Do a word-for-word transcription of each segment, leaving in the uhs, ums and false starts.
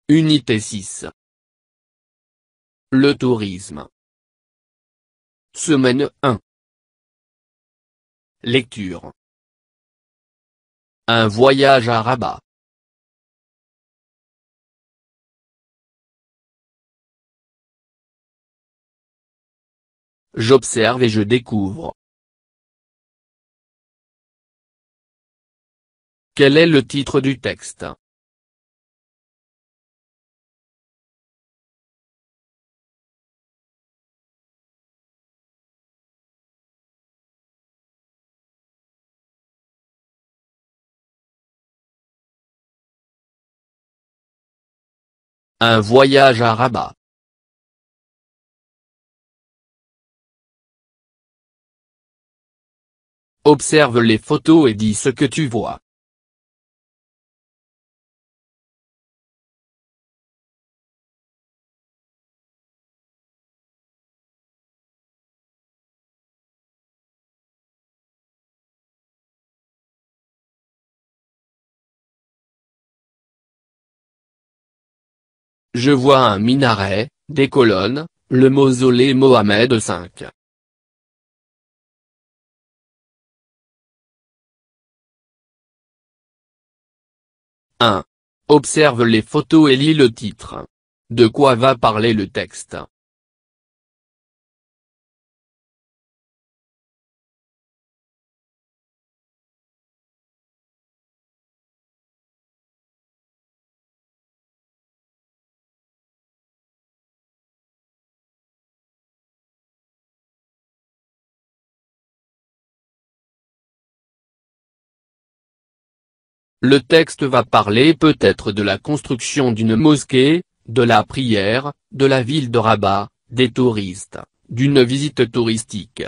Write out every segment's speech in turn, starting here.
Unité six. Le tourisme. Semaine un. Lecture. Un voyage à Rabat. J'observe et je découvre. Quel est le titre du texte? Un voyage à Rabat. Observe les photos et dis ce que tu vois. Je vois un minaret, des colonnes, le mausolée Mohamed cinq. un. Observe les photos et lis le titre. De quoi va parler le texte? Le texte va parler peut-être de la construction d'une mosquée, de la prière, de la ville de Rabat, des touristes, d'une visite touristique.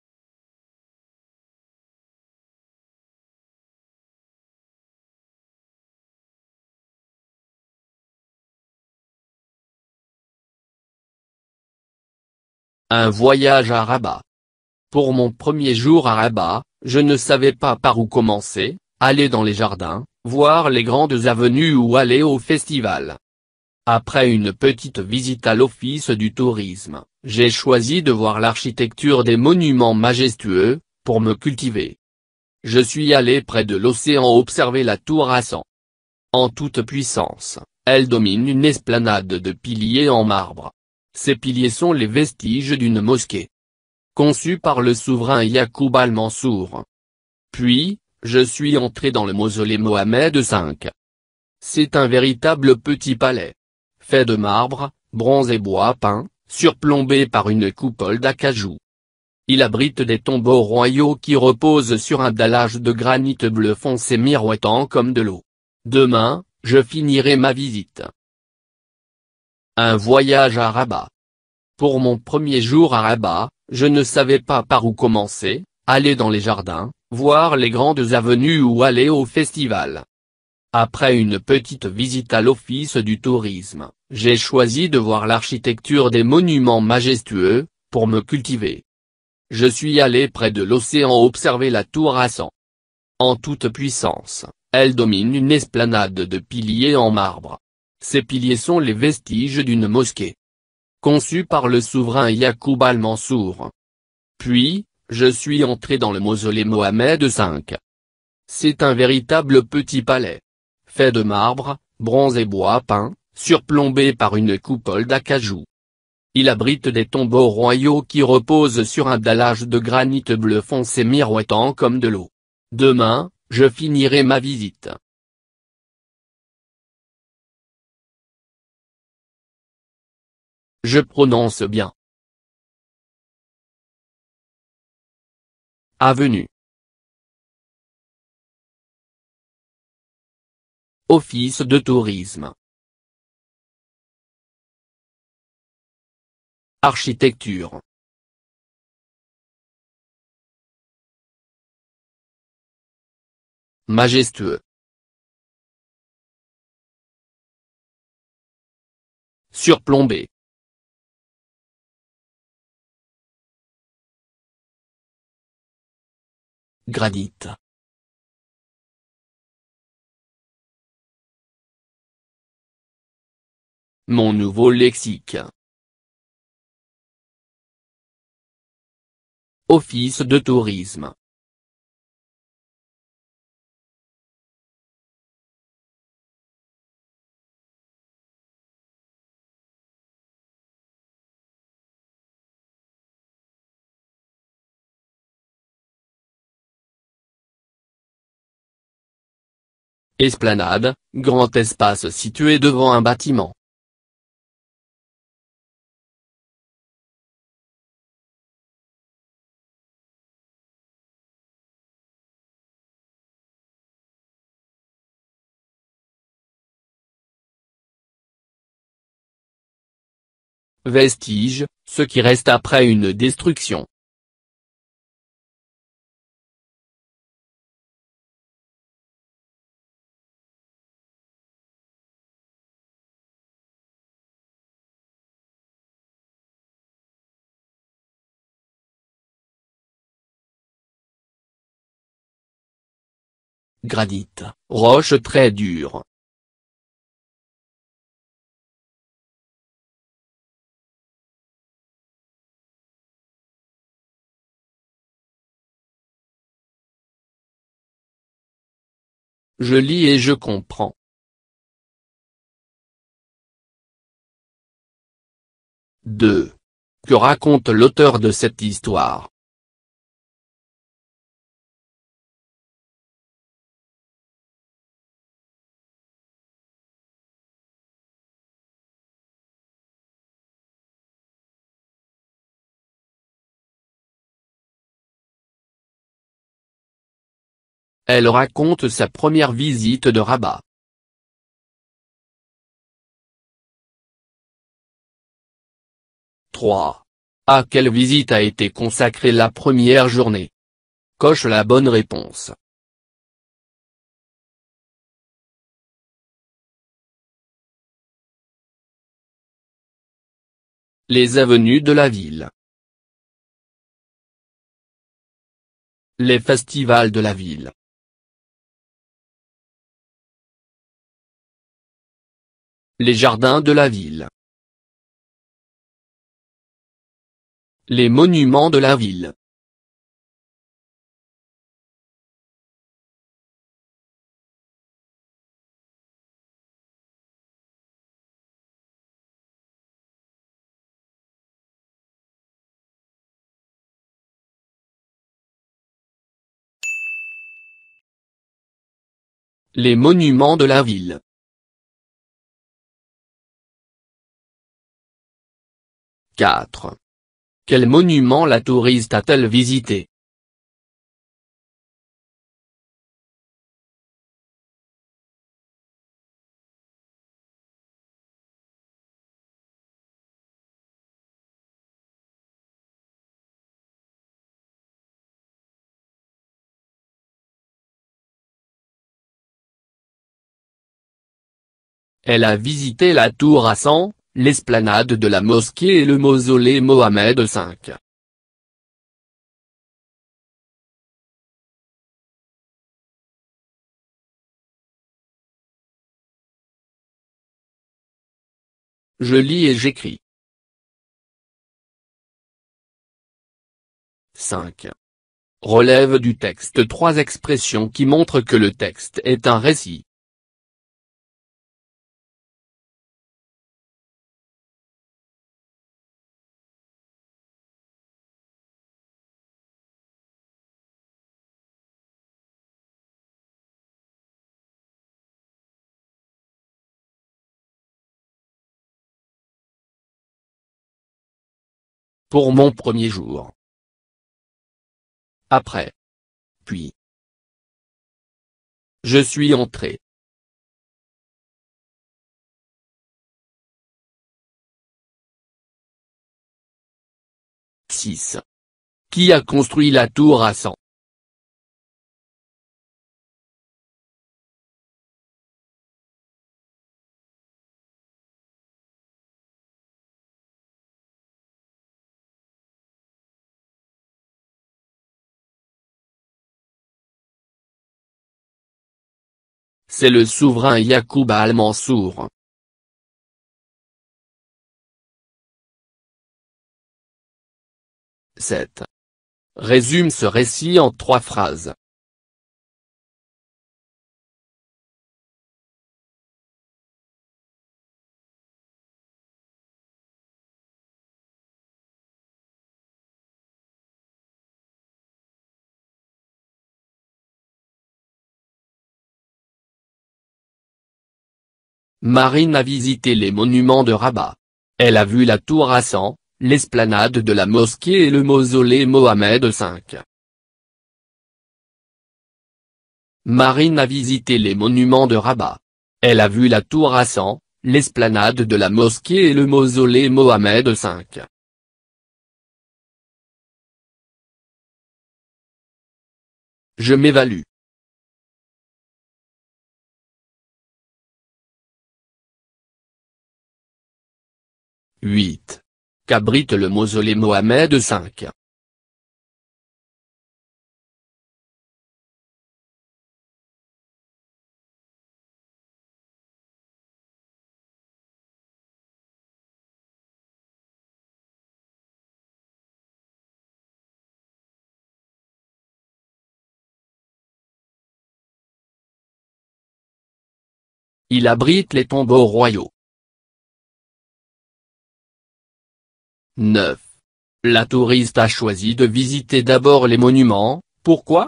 Un voyage à Rabat. Pour mon premier jour à Rabat, je ne savais pas par où commencer, aller dans les jardins, voir les grandes avenues ou aller au festival. Après une petite visite à l'office du tourisme, j'ai choisi de voir l'architecture des monuments majestueux, pour me cultiver. Je suis allé près de l'océan observer la tour Hassan. En toute puissance, elle domine une esplanade de piliers en marbre. Ces piliers sont les vestiges d'une mosquée, conçue par le souverain Yacoub al-Mansour. Puis, je suis entré dans le mausolée Mohamed cinq. C'est un véritable petit palais, fait de marbre, bronze et bois peint, surplombé par une coupole d'acajou. Il abrite des tombeaux royaux qui reposent sur un dallage de granit bleu foncé miroitant comme de l'eau. Demain, je finirai ma visite. Un voyage à Rabat. Pour mon premier jour à Rabat, je ne savais pas par où commencer, aller dans les jardins, voir les grandes avenues ou aller au festival. Après une petite visite à l'office du tourisme, j'ai choisi de voir l'architecture des monuments majestueux, pour me cultiver. Je suis allé près de l'océan observer la tour Hassan. En toute puissance, elle domine une esplanade de piliers en marbre. Ces piliers sont les vestiges d'une mosquée, conçue par le souverain Yacoub al-Mansour. Puis, je suis entré dans le mausolée Mohamed cinq. C'est un véritable petit palais, fait de marbre, bronze et bois peint, surplombé par une coupole d'acajou. Il abrite des tombeaux royaux qui reposent sur un dallage de granit bleu foncé miroitant comme de l'eau. Demain, je finirai ma visite. Je prononce bien. Avenue. Office de tourisme. Architecture. Majestueux. Surplombé. Granit. Mon nouveau lexique. Office de tourisme. Esplanade, grand espace situé devant un bâtiment. Vestige, ce qui reste après une destruction. Granit, roche très dure. Je lis et je comprends. deux. Que raconte l'auteur de cette histoire? Elle raconte sa première visite de Rabat. trois. À quelle visite a été consacrée la première journée? Coche la bonne réponse. Les avenues de la ville. Les festivals de la ville. Les jardins de la ville. Les monuments de la ville. Les monuments de la ville. quatre. Quel monument la touriste a-t-elle visité? Elle a visité la tour Hassan, l'esplanade de la mosquée et le mausolée Mohamed cinq. Je lis et j'écris. cinq. Relève du texte trois expressions qui montrent que le texte est un récit. Pour mon premier jour. Après. Puis. Je suis entré. six. Qui a construit la tour Hassan? C'est le souverain Yacoub Al-Mansour. sept. Résume ce récit en trois phrases. Marine a visité les monuments de Rabat. Elle a vu la tour Hassan, l'esplanade de la mosquée et le mausolée Mohamed cinq. Marine a visité les monuments de Rabat. Elle a vu la tour Hassan, l'esplanade de la mosquée et le mausolée Mohamed cinq. Je m'évalue. huit. Qu'abrite le mausolée Mohamed cinq. Il abrite les tombeaux royaux. neuf. La touriste a choisi de visiter d'abord les monuments, pourquoi?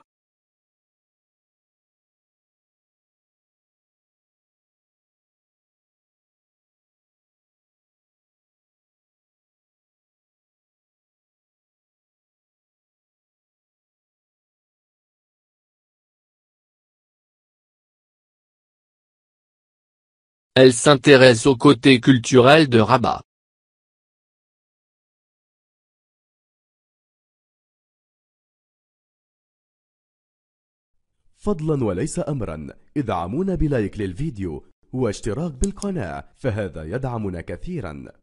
Elle s'intéresse au côté culturel de Rabat. فضلا وليس أمرا، ادعمونا بلايك للفيديو واشتراك بالقناة، فهذا يدعمنا كثيرا.